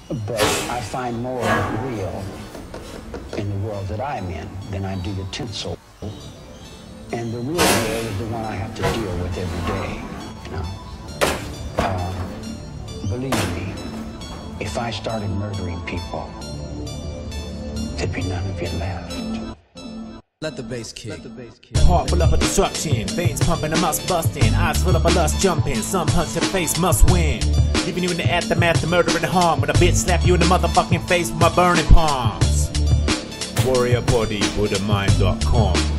But I find more real in the world that I'm in than I do the tinsel. And the real world is the one I have to deal with every day, you know. Believe me, if I started murdering people, there'd be none of you left. Let the bass kick. Heart full of destruction, veins pumping, a muscle busting, eyes full of a lust jumping, some punch to the face must win. Leaving you in the aftermath of murder and harm, when a bitch slap you in the motherfucking face with my burning palms. WarriorBodyBuddhaMind.com